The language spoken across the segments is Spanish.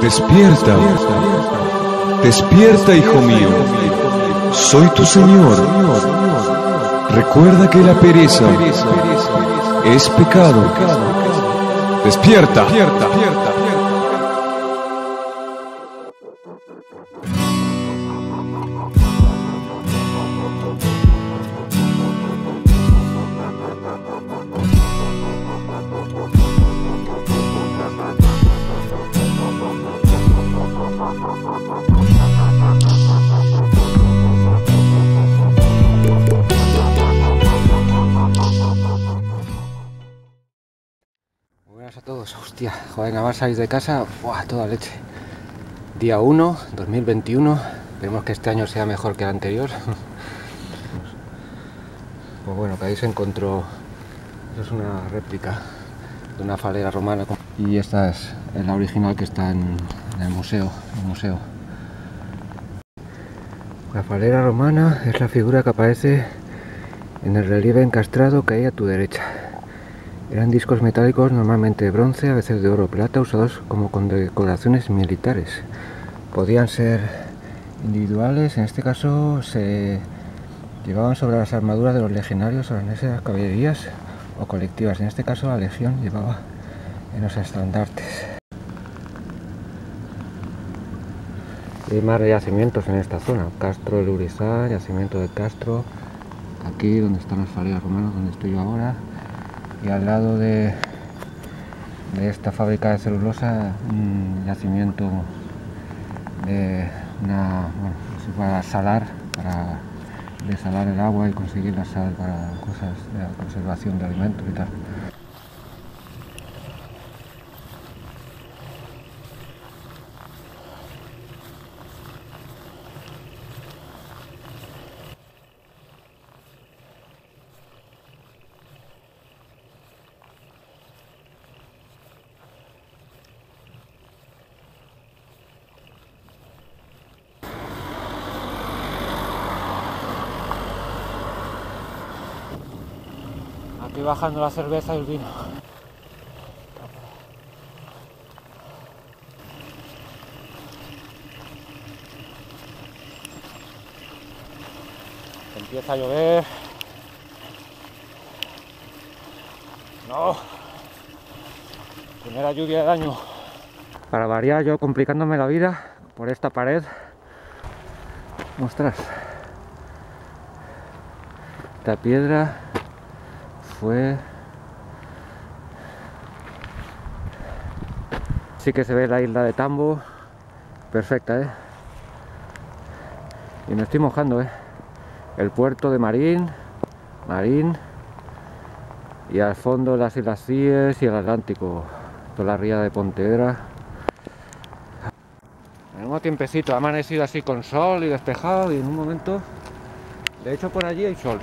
Despierta, despierta, hijo mío, soy tu Señor. Recuerda que la pereza es pecado. Despierta. Buenas a todos, hostia, joder, nada más salir de casa, ¡buah!, toda leche. Día 1, 2021, esperemos que este año sea mejor que el anterior. Pues bueno, que ahí se encontró, eso es una réplica de una falera romana y esta es la original que está en el museo. La falera romana es la figura que aparece en el relieve encastrado que hay a tu derecha. Eran discos metálicos, normalmente de bronce, a veces de oro o plata, usados como condecoraciones militares. Podían ser individuales, en este caso se llevaban sobre las armaduras de los legionarios o las caballerías, o colectivas. En este caso la legión llevaba en los estandartes. Hay más yacimientos en esta zona: Castro de Urizar, yacimiento de Castro, aquí donde están las faleras romanas, donde estoy yo ahora. Y al lado de esta fábrica de celulosa, un yacimiento de para salar, para desalar el agua y conseguir la sal para cosas de la conservación de alimentos y tal. Aquí bajando la cerveza y el vino. Empieza a llover. No. Primera lluvia del año. Para variar, yo complicándome la vida por esta pared. Ostras. Esta piedra fue... Sí que se ve la isla de Tambo, perfecta, y me estoy mojando, el puerto de Marín, y al fondo las Islas Cíes y el Atlántico, toda la ría de Pontevedra. En un tiempecito ha amanecido así con sol y despejado, y en un momento, de hecho por allí hay sol.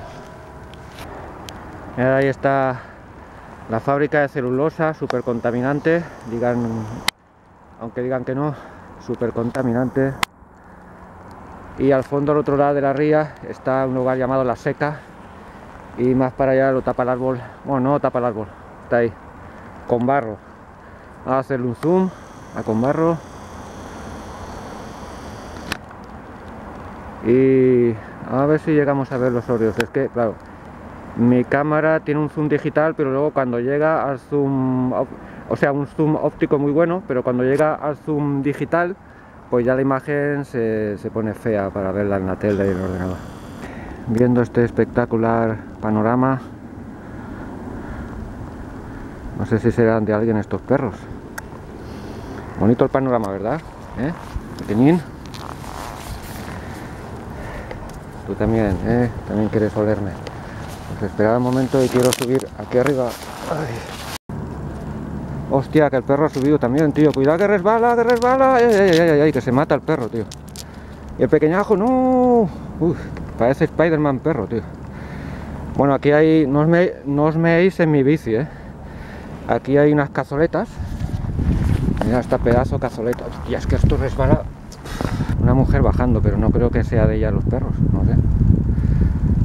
Ahí está la fábrica de celulosa, súper contaminante, aunque digan que no, súper contaminante. Y al fondo, al otro lado de la ría, está un lugar llamado La Seca, y más para allá lo tapa el árbol, bueno, no tapa el árbol, está ahí, con barro. Vamos a hacerle un zoom a con barro. Y a ver si llegamos a ver los óleos. Es que, claro, mi cámara tiene un zoom digital, pero luego cuando llega al zoom, o sea, un zoom óptico muy bueno, pero cuando llega al zoom digital, pues ya la imagen se pone fea para verla en la tele y en el ordenador. Viendo este espectacular panorama, no sé si serán de alguien estos perros. Bonito el panorama, ¿verdad? Pequeñín. Tú también, también quieres olerme. Pues esperad un momento y quiero subir aquí arriba. Ay. Hostia, que el perro ha subido también, tío. Cuidado que resbala, que resbala. Ay, que se mata el perro, tío. Y el pequeñajo, no. Uf, parece Spider-Man perro, tío. Bueno, aquí hay, no os meéis en mi bici, Aquí hay unas cazoletas. Mira esta pedazo de cazoleta. Hostia, es que esto resbala. Una mujer bajando, pero no creo que sea de ella los perros, no sé.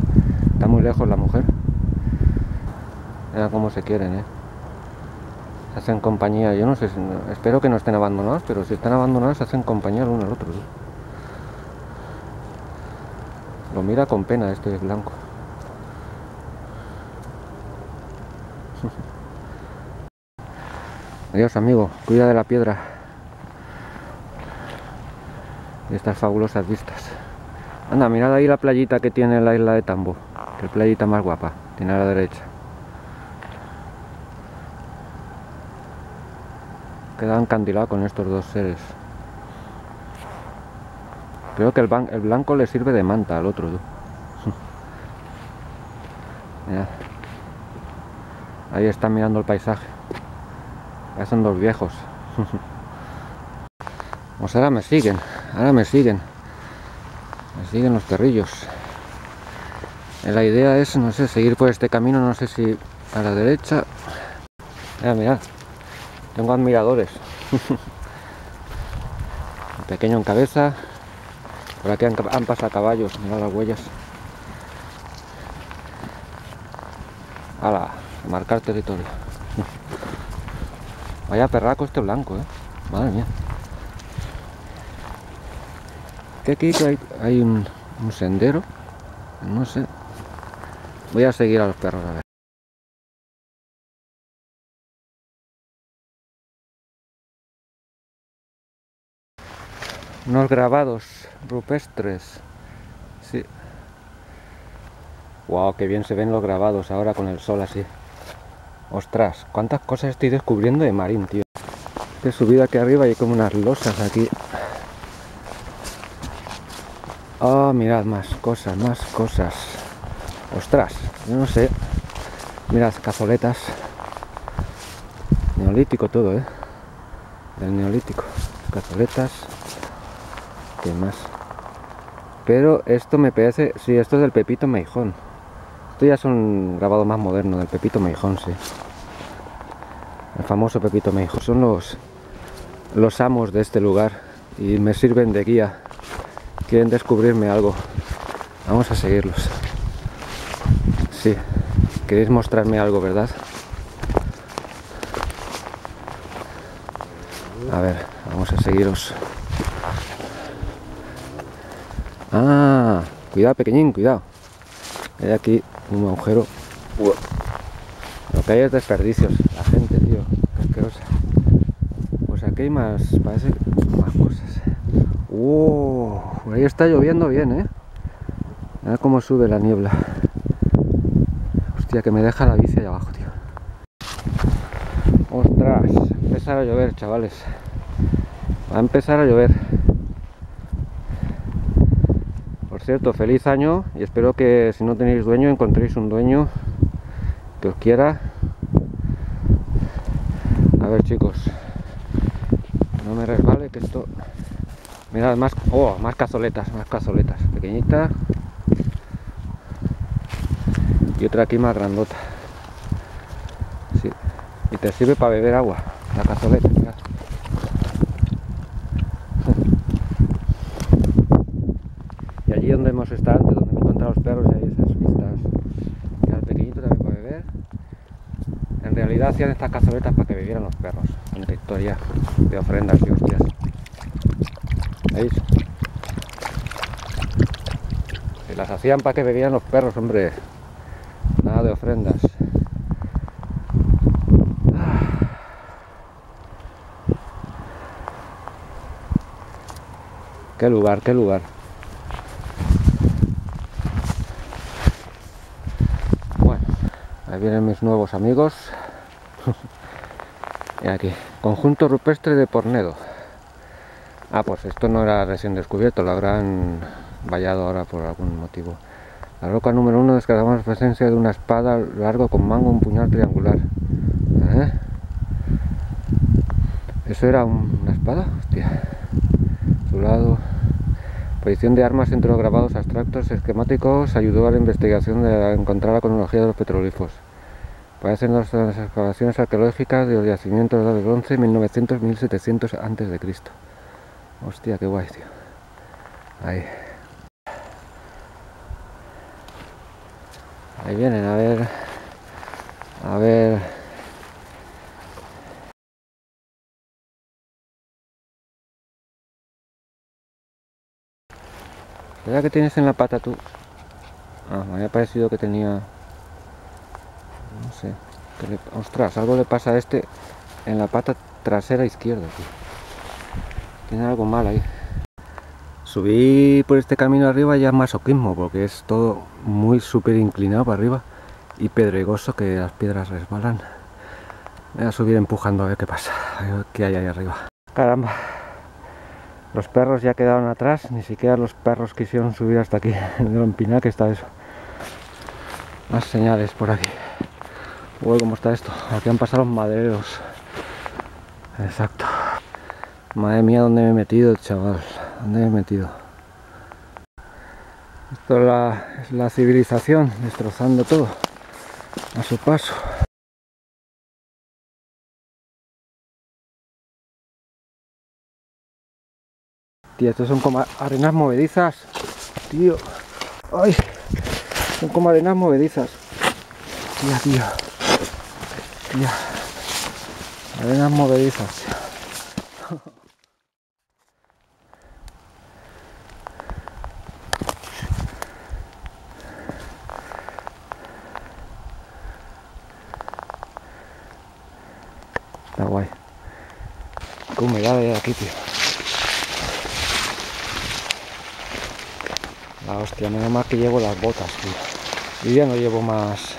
Está muy lejos la mujer. Mira cómo se quieren, hacen compañía. Yo no sé, espero que no estén abandonados, pero si están abandonados hacen compañía el uno al otro. Lo mira con pena este blanco. Adiós, amigo, cuida de la piedra y estas fabulosas vistas. Anda, mirad ahí la playita que tiene la isla de Tambo, que es la playita más guapa, tiene a la derecha. Queda encandilado con estos dos seres. Creo que el blanco le sirve de manta al otro. Mirad. Ahí están mirando el paisaje. Ya son dos viejos. Pues ahora me siguen. Me siguen los perrillos. La idea es, no sé, seguir por este camino, no sé si a la derecha. Mirad. Tengo admiradores. El pequeño en cabeza. Por aquí han pasado caballos, mirad las huellas. ¡Hala! Marcar territorio. Vaya perraco este blanco, madre mía. Que aquí hay un sendero. No sé. Voy a seguir a los perros a ver. Unos grabados rupestres. Sí. Wow, qué bien se ven los grabados ahora con el sol así. Ostras, cuántas cosas estoy descubriendo de Marín, tío. He subido aquí arriba y hay como unas losas aquí. Oh, mirad, más cosas, más cosas. Ostras, yo no sé. Mirad, cazoletas. Neolítico todo, del neolítico. Cazoletas. ¿Qué más? Pero esto me parece... Sí, esto es del Pepito Meijón. Esto ya es un grabado más moderno del Pepito Meijón, sí. El famoso Pepito Meijón. Son los amos de este lugar y me sirven de guía. Quieren descubrirme algo. Vamos a seguirlos. Sí, queréis mostrarme algo, ¿verdad? A ver, vamos a seguiros. Ah, cuidado, pequeñín, cuidado. Hay aquí un agujero. Lo que hay es desperdicios. La gente, tío, qué asquerosa. Pues aquí hay más, parece más cosas. Ahí está lloviendo bien, Mira cómo sube la niebla. Hostia, que me deja la bici allá abajo, tío. Ostras, va a empezar a llover, chavales. Va a empezar a llover. Por cierto, feliz año y espero que si no tenéis dueño encontréis un dueño que os quiera. A ver, chicos, no me resbale que esto... Mirad, más cazoletas, pequeñita y otra aquí más grandota. Sí. Y te sirve para beber agua la cazoleta, mirad. Y allí donde hemos estado antes, donde me he encontrado los perros, y hay esas vistas. Y al pequeñito también para beber. En realidad hacían estas cazoletas para que bebieran los perros. Una historia de ofrendas y hostias. ¿Veis? Si las hacían para que bebieran los perros, hombre. Nada de ofrendas. Qué lugar, qué lugar. Bueno, ahí vienen mis nuevos amigos. Y aquí, conjunto rupestre de Pornedo. Pues esto no era recién descubierto, lo habrán vallado ahora por algún motivo. La roca número 1 descargamos la presencia de una espada largo con mango, un puñal triangular. ¿Eso era una espada? Hostia. Su lado. Aparición de armas entre los grabados abstractos esquemáticos ayudó a la investigación de encontrar la cronología de los petroglifos. Aparecen las excavaciones arqueológicas de los yacimientos de bronce 1900-1700 a.C. Hostia, qué guay, tío. Ahí. Ahí vienen, a ver. Espera, que tienes en la pata tú. Ah, me había parecido que tenía... No sé. Ostras, algo le pasa a este en la pata trasera izquierda, tío. Tiene algo mal ahí. Subí por este camino arriba ya es masoquismo, porque es todo muy súper inclinado para arriba y pedregoso, que las piedras resbalan. Voy a subir empujando a ver qué pasa, a ver qué hay ahí arriba. Caramba, los perros ya quedaron atrás, ni siquiera los perros quisieron subir hasta aquí, de lo empinado que está eso. Más señales por aquí. Uy, cómo está esto, aquí han pasado los madereros. Exacto. Madre mía, ¿dónde me he metido, chaval? ¿Dónde me he metido? Esto es la civilización, destrozando todo a su paso. Tío, estos son como arenas movedizas. Tío. Ay. Son como arenas movedizas. Tío. Tío. Arenas movedizas. Está guay. Qué humedad hay aquí, tío. La hostia, menos mal que llevo las botas, tío. Y ya no llevo más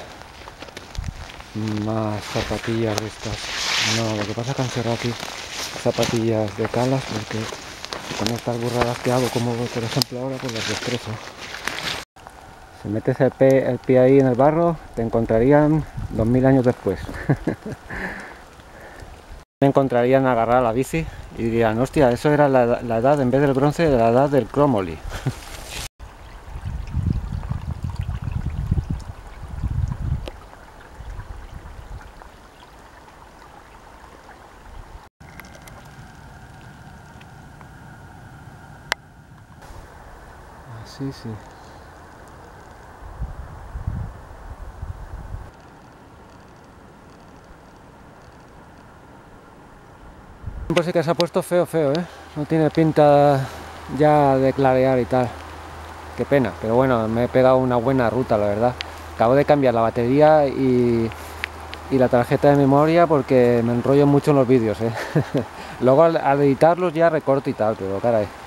zapatillas de estas. No, lo que pasa es que han cerrado aquí zapatillas de calas, porque con estas burradas que hago, como por ejemplo ahora, pues las destrozo. Si metes el pie ahí en el barro, te encontrarían 2000 años después. Me encontrarían agarrar la bici y dirían, hostia, eso era la edad, en vez del bronce, la edad del cromoli. Sí, sí. Pues sí que se ha puesto feo, ¿eh? No tiene pinta ya de clarear y tal. Qué pena, pero bueno, me he pegado una buena ruta, la verdad. Acabo de cambiar la batería y la tarjeta de memoria porque me enrollo mucho en los vídeos, ¿eh? Luego al editarlos ya recorto y tal, pero caray.